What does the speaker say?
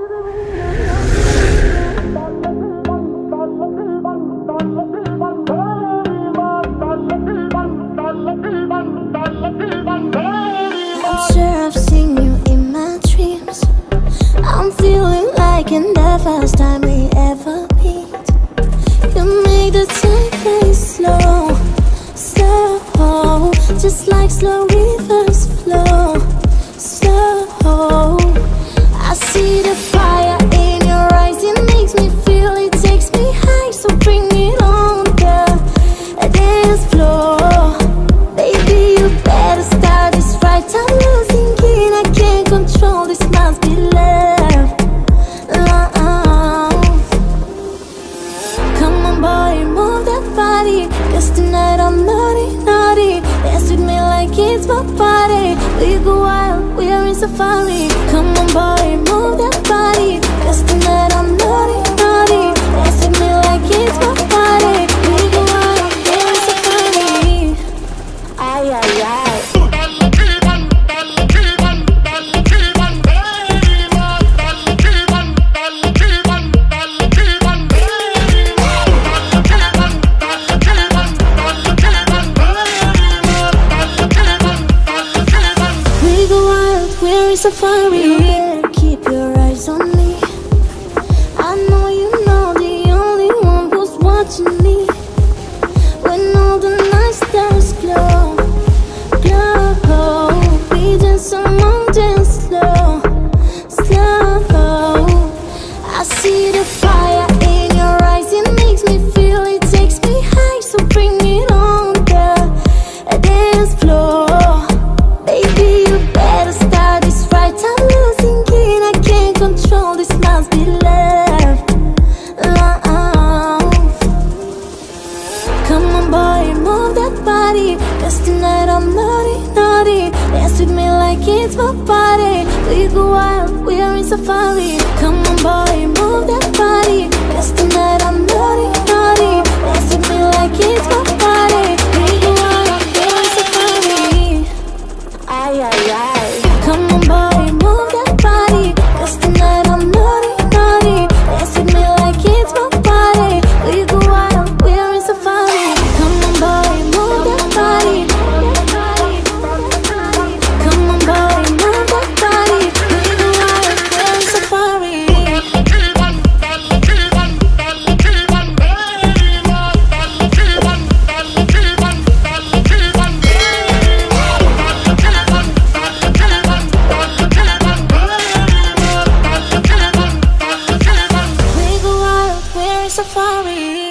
sure I've seen you in my dreams. I'm feeling like in the first time we ever meet. You make the time fly slow, slow, just like slow rivers flow, slow. I see the fire in your eyes, it makes me feel, it takes me high. So bring it on, girl, a dance floor. Baby, you better start this right. I'm losing it, I can't control this, must be love, love. Come on boy, move that body, cause tonight I'm naughty, naughty. Dance with me like it's my party. We go wild, we are in safari. Come on boy, move that body, cause tonight I'm naughty, naughty. Dance with me like it's my party. We go wild, we are in safari. Ay, ay, ay. Safari, you better keep your eyes on me. I know you know the only one who's watching me. When all the night stars glow, glow, we dance among them slow, slow. I see the fire in your eyes, it makes me feel, it takes me high. So bring it on, girl, a dance floor. Baby, you better start this right. I'm losing it, I can't control this, must be love, love. Come on boy, move that body, cause tonight I'm naughty, naughty. Dance with me like it's my party. We go wild, we are in safari. Come on boy, move that body, cause tonight I'm naughty, naughty. Dance with me like it's my party. We go wild, we are in safari. Ay, ay, ay. Come on boy, move that body, cause tonight I'm naughty, naughty. Dance with me like it's my party. We go wild, we are in safari. Come on boy, move that body. Come on boy, move that body. We go wild, we are in safari. Safari.